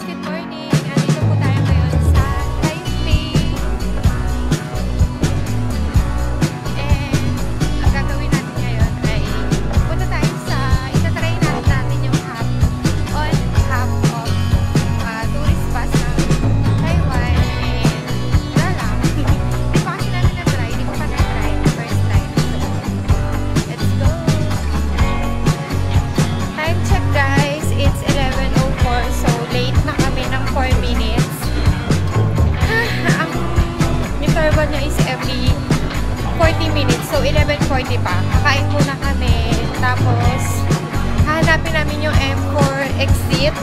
good morning. Andito po tayo ngayon sa Taipei. And ang gagawin natin ngayon ay punta tayo sa, itatry natin yung half of tourist bus ng Taiwan. And wala lang. Hindi pa kasi namin na-try. Hindi ko pa na-try. First time. So, let's go! Time check guys. It's 11:04. So, late na kami ng 4 minutes. Ang interval niya is every 40 minutes. So, 11:40 pa. Kakain muna kami. Tapos, hahanapin namin yung M4 exit.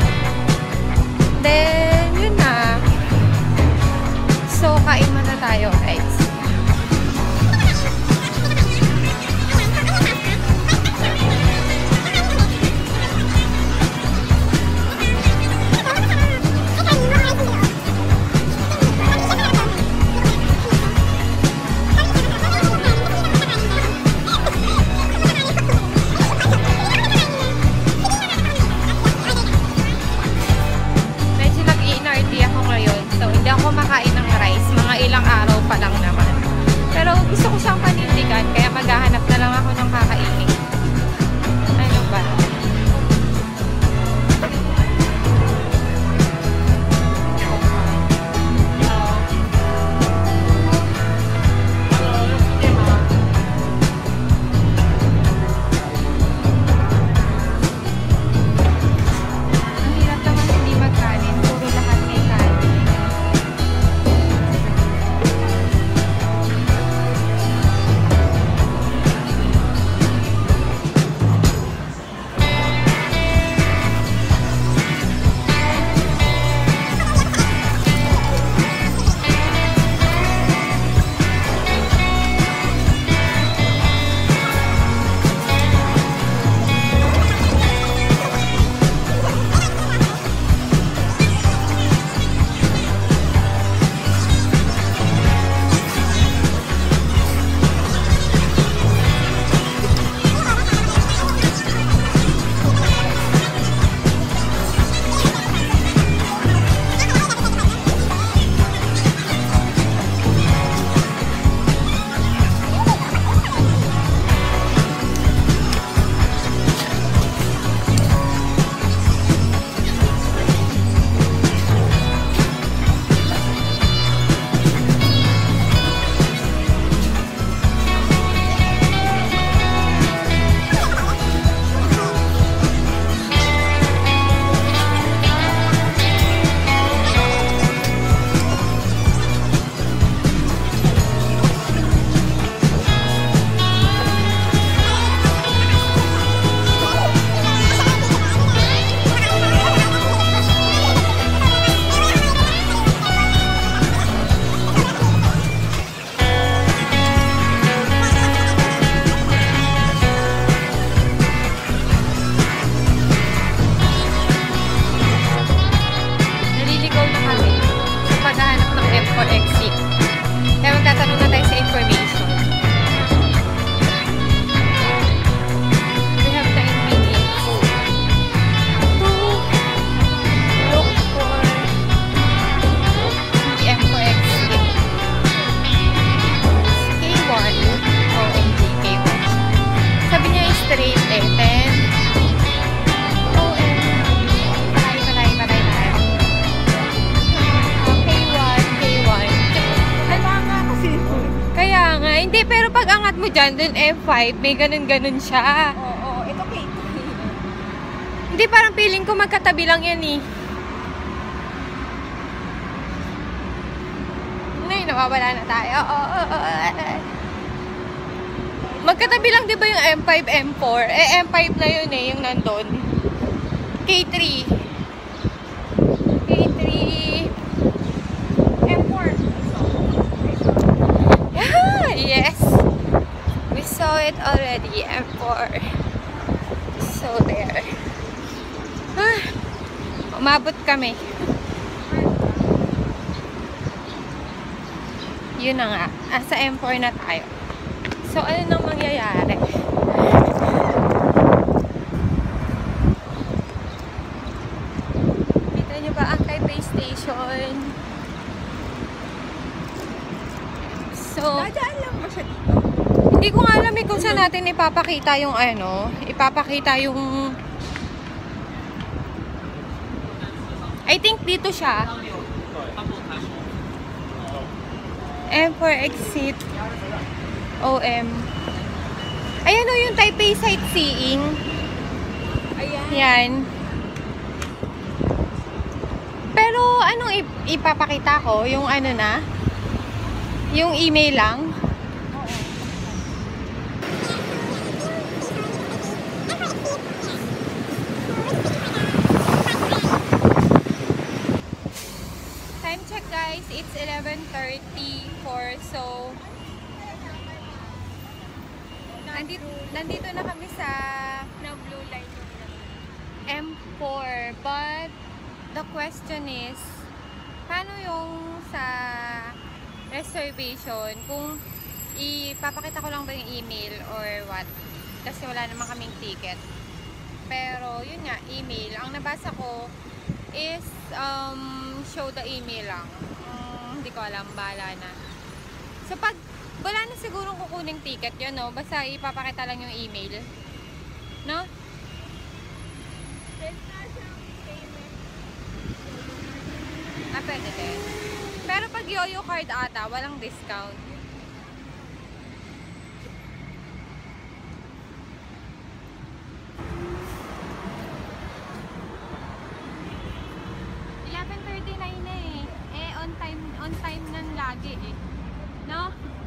Then, yun na. So, kain muna tayo guys. Makain ng rice, mga ilang araw pa lang naman. Pero gusto ko siyang panindigan, kaya maghahanap na lang ako ng kakainin. Ano ba? Ang hirap naman hindi magkanin, puro lahat may kanin. Hindi, pero pag angat mo dyan, dun F5, may ganun-ganun siya. Oo, ito K3. Hindi, parang feeling ko magkatabi lang yan eh. Ngayon, nawawala na tayo. Magkatabi lang di ba yung M5, M4? Eh, M5 na yun eh, yung nandun. K3. K3. M4. Yes, we saw it already. M4. So there. Umabot kami. Yun na nga. Sa M4 na tayo. So ano nang mangyayari? Kita nyo ba ang Taipei Station? So, Dadaan lang ba siya dito? hindi ko nga alam kung saan natin ipapakita yung I think dito siya. M for exit. OM. Ayan o yung Taipei Sightseeing. Ayan. Yan. Pero anong ipapakita ko? Yung ano na? Yung email lang? Time check guys, it's 11:34. So nandito na kami sa Na-blue line yung M4. But the question is, paano yung sa reservation? Kung ipapakita ko lang ba yung email or what? Kasi wala naman kaming ticket. Pero yun nga, email. Ang nabasa ko is show the email lang. Hindi ko alam, bahala na. So pag wala na sigurong kukuning ticket yun, no? Basta ipapakita lang yung email. No? Pwede din. Pero pag yoyo card ata, walang discount. na eh. On time nan lagi eh. No?